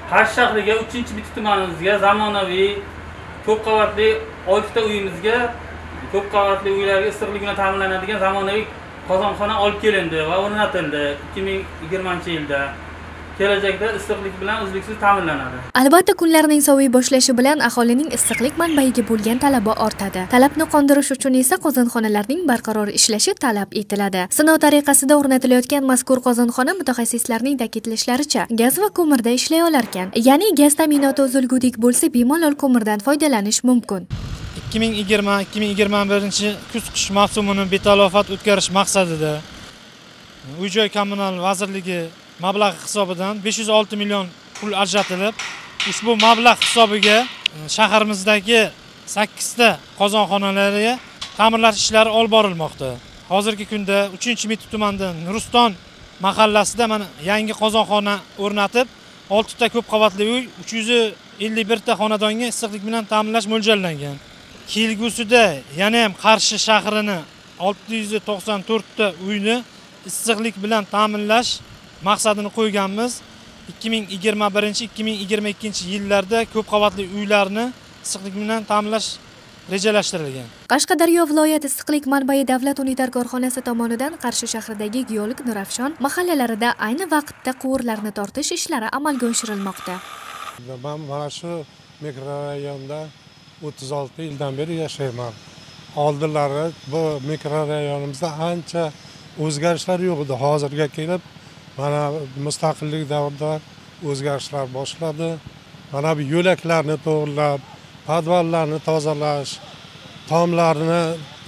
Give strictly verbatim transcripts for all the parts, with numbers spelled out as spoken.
Qarshi shahriga uchinchi bitta tumanimizga zamonaviy ko'p qavatli oltita uyimizga ko'p qavatli uylarga issiqlik bilan ta'minlanadigan zamonaviy qozonxona olib kelindi va o'rnatildi ikki ming yigirmanchi yilda. Kelajakda issiqlik bilan uzluksiz ta'minlanadi. Albatta, kunlarning soviy boshlashi bilan aholining issiqlik manbaiga bo'lgan talabi ortadi. Talabni qondirish uchun esa qozonxonalarning barqaror ishlashi talab etiladi. Sinov tariqasida o'rnatilayotgan mazkur qozonxona mutaxassislarning ta'kidlashlaricha gaz va ko'mirda ishlay olar ekan. Ya'ni gaz ta'minoti uzilgudek bo'lsa, bemalol ko'mirdan foydalanish mumkin. ikki ming yigirma ikki ming yigirma birinchi kuz-qish mavsumini betalofat o'tkazish maqsadida Uy-joy kommunal vazirligi mablag' hisobidan besh yuz olti million pul ajratilib, ushbu mablag' hisobiga shaharimizdagi sakkizta qozonxonalarga ta'mirlash ishlari olib borilmoqda. Hozirgi kunda uchinchi Mitti tumanida Nuruston mahallasida mana yangi qozonxona o'rnatib, oltita ko'p qavatli uy, uch yuz ellik bir ta xonadonga issiqlik bilan ta'minlash mo'ljallangan. Kelgusida yana ham Qarshi shahrini olti yuz to'qson to'rt ta uyni issiqlik bilan ta'minlash maqsadini qo'yganmiz. ikki ming yigirma birinchi ikki ming yigirma ikkinchi yillarda ko'p qavatli uylarni issiqlik bilan ta'minlash rejalashtirilgan. Qashqadaryo viloyat issiqlik manbai davlat unitar korxonasi tomonidan Qarshi shahridagi geolog Nurafshon mahallalarida ayni vaqtda quvurlarni tortish ishlari amalga oshirilmoqda. Men mana shu mikrorayonda o'ttiz olti yildan beri yashayman. Oldinlari bu mikrorayonimizda ancha o'zgarishlar yo'q edi. Hozirga kelib mana mustaqillik davrida o'zgarishlar boshladi. Mana bu yo'laklarni to'g'rilab, podvallarni tozalash, tomlarni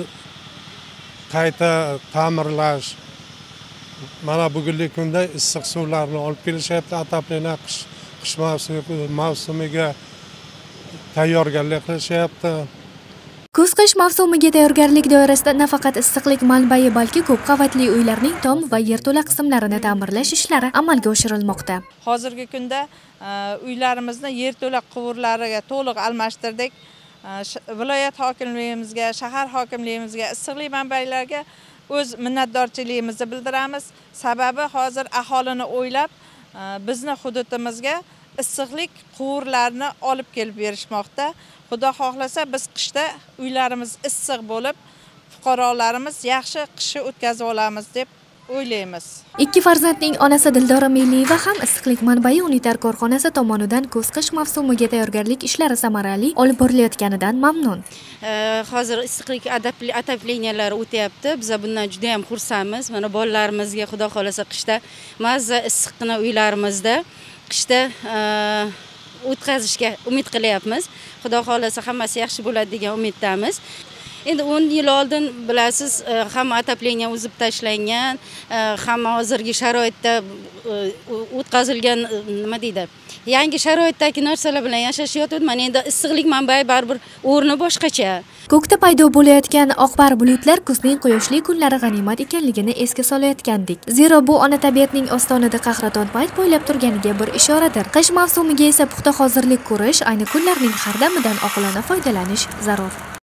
qayta ta'mirlash. Mana bugungi kunda issiq suvlarni olib kelishyapti, ataplaniya qish qish mavsumiga tayyorgarlik qilishyapti. Kuz-qish mavsumiga tayyorgarlik doirasida nafaqat issiqlik manbai, balki ko'p qavatli uylarning tom va yerto'la qismlarini ta'mirlash ishlari amalga oshirilmoqda. Hozirgi kunda uylarimizni yerto'la quvurlariga to'liq almashtirdik. Viloyat hokimligimizga, shahar hokimligimizga, issiqlik manbailariga o'z minnatdorchiligimizni bildiramiz. Sababi hozir aholini o'ylab bizni hududimizga issiqlik quvurlarini olib kelib berishmoqda. Xudo xohlasa biz qishda uylarimiz issiq bo'lib, fuqarolarimiz yaxshi qishni o'tkazib olamiz deb o'ylaymiz. Ikki farzandning onasi Dildora Melliyeva ham issiqlik manbai unitar korxonasi tomonidan kuz-qish mavsumiga tayyorgarlik ishlari samarali olib borilayotganidan mamnun. Hozir issiqlik atapleniyalar o'tyapti. Biz bundan juda ham xursandmiz. Mana bolalarimizga Xudo xolasa qishda mazza issiqqina uylarimizda qishda o'tkazishga umid qilyapmiz. Xudo xolasa hammasi yaxshi bo'ladi degan umiddamiz. Endi o'n yil oldin bilasiz, hamma atapleniya uzib tashlangan, hamma hozirgi sharoitda o'tkazilgan, nima deydi, yangi sharoitdagi narsalar bilan yashashayotdi. Mana endi issiqlik manbai baribir o'rni boshqacha. Ko'kda paydo bo'layotgan oqbar bulutlar kuzning quyoshli kunlari g'animat ekanligini esga solayotgandik. Zero bu ona tabiatning ostonada qahraton payt poylab turganiga bir ishoradir. Qish mavsumiga esa puxta hozirlik ko'rish, ayni kunlarning har damidan oqilona foydalanish zarur.